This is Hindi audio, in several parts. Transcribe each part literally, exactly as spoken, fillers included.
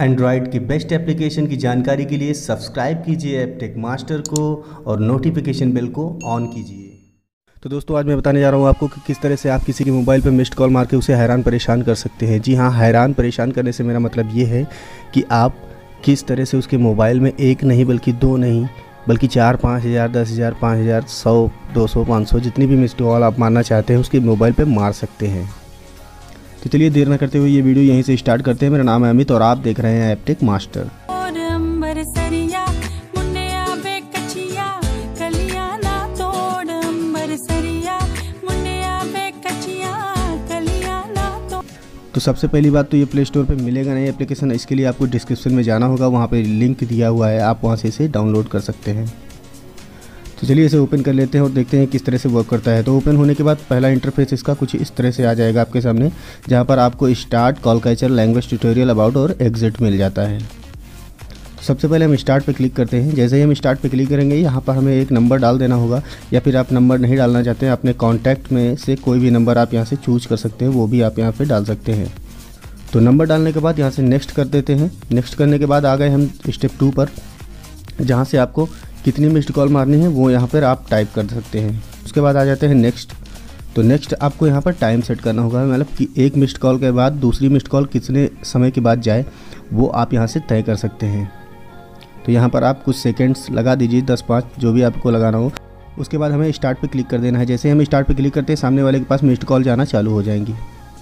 एंड्रॉयड की बेस्ट एप्लीकेशन की जानकारी के लिए सब्सक्राइब कीजिए एपटेक मास्टर को और नोटिफिकेशन बेल को ऑन कीजिए। तो दोस्तों, आज मैं बताने जा रहा हूँ आपको कि किस तरह से आप किसी के मोबाइल पर मिस्ड कॉल मार के उसे हैरान परेशान कर सकते हैं। जी हाँ, हैरान परेशान करने से मेरा मतलब ये है कि आप किस तरह से उसके मोबाइल में एक नहीं बल्कि दो नहीं बल्कि चार पाँच हज़ार दस हज़ार पाँच हज़ार सौ दो सौ पाँच सौ जितनी भी मिस्ड कॉल आप मारना चाहते हैं उसके मोबाइल पे मार सकते हैं। तो चलिए देर न करते हुए ये वीडियो यहीं से स्टार्ट करते हैं। मेरा नाम है अमित और आप देख रहे हैं एपटेक मास्टर। तो सबसे पहली बात तो ये प्ले स्टोर पे मिलेगा नहीं एप्लीकेशन, इसके लिए आपको डिस्क्रिप्शन में जाना होगा, वहाँ पे लिंक दिया हुआ है, आप वहाँ से इसे डाउनलोड कर सकते हैं। तो चलिए इसे ओपन कर लेते हैं और देखते हैं किस तरह से वर्क करता है। तो ओपन होने के बाद पहला इंटरफेस इसका कुछ इस तरह से आ जाएगा आपके सामने, जहाँ पर आपको start, call catcher, language tutorial, about और एग्जिट मिल जाता है। तो सबसे पहले हम स्टार्ट पे क्लिक करते हैं। जैसे ही हम स्टार्ट पे क्लिक करेंगे यहाँ पर हमें एक नंबर डाल देना होगा, या फिर आप नंबर नहीं डालना चाहते हैं अपने कॉन्टैक्ट में से कोई भी नंबर आप यहाँ से चूज कर सकते हैं, वो भी आप यहाँ पर डाल सकते हैं। तो नंबर डालने के बाद यहाँ से नेक्स्ट कर देते हैं। नेक्स्ट करने के बाद आ गए हम स्टेप टू पर, जहाँ से आपको कितनी मिस्ड कॉल मारनी है वो यहाँ पर आप टाइप कर सकते हैं। उसके बाद आ जाते हैं नेक्स्ट। तो नेक्स्ट आपको यहाँ पर टाइम सेट करना होगा, मतलब कि एक मिस्ड कॉल के बाद दूसरी मिस्ड कॉल कितने समय के बाद जाए वो आप यहाँ से तय कर सकते हैं। तो यहाँ पर आप कुछ सेकंड्स लगा दीजिए, दस पाँच जो भी आपको लगाना हो। उसके बाद हमें स्टार्ट पे क्लिक कर देना है। जैसे हम स्टार्ट पे क्लिक करते हैं सामने वाले के पास मिस्ड कॉल जाना चालू हो जाएंगी।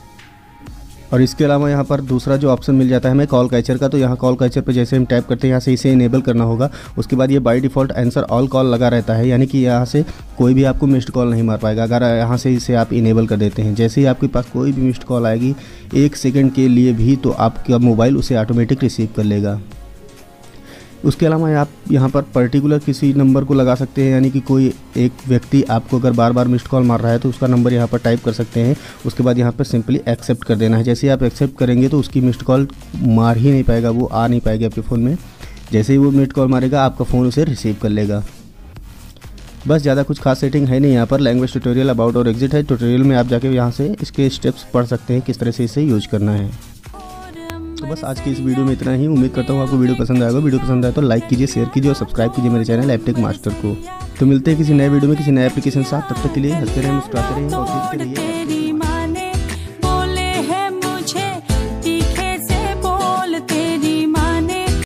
और इसके अलावा यहाँ पर दूसरा जो ऑप्शन मिल जाता है हमें कॉल कैचर का, तो यहाँ कॉल कैचर पे जैसे हम टाइप करते हैं यहाँ से इसे इनेबल करना होगा। उसके बाद ये by default answer all call लगा रहता है, यानी कि यहाँ से कोई भी आपको मिस्ड कॉल नहीं मार पाएगा अगर यहाँ से इसे आप इनेबल कर देते हैं। जैसे ही आपके पास कोई भी मिस्ड कॉल आएगी एक सेकेंड के लिए भी, तो आपका मोबाइल उसे ऑटोमेटिक रिसीव कर लेगा। उसके अलावा आप यहाँ पर पर्टिकुलर किसी नंबर को लगा सकते हैं, यानी कि कोई एक व्यक्ति आपको अगर बार बार मिस्ड कॉल मार रहा है तो उसका नंबर यहाँ पर टाइप कर सकते हैं। उसके बाद यहाँ पर सिंपली एक्सेप्ट कर देना है। जैसे ही आप एक्सेप्ट करेंगे तो उसकी मिस्ड कॉल मार ही नहीं पाएगा, वो आ नहीं पाएगी आपके फ़ोन में। जैसे ही वो मिस्ड कॉल मारेगा आपका फ़ोन उसे रिसीव कर लेगा। बस ज़्यादा कुछ खास सेटिंग है नहीं यहाँ पर। लैंग्वेज ट्यूटोरियल, अबाउट और एग्जिट है। ट्यूटोरियल में आप जाके यहाँ से इसके स्टेप्स पढ़ सकते हैं किस तरह से इसे यूज करना है। तो बस आज की इस वीडियो में इतना ही। उम्मीद करता हूँ आपको वीडियो पसंद आएगा। वीडियो पसंद आए तो लाइक कीजिए, शेयर कीजिए और सब्सक्राइब कीजिए मेरे चैनल एपटेक मास्टर को। तो मिलते हैं किसी नए वीडियो में किसी नए एप्लीकेशन के साथ। तब तक के लिए हंसते रहें, मुस्कुराते रहें और देखते रहिए।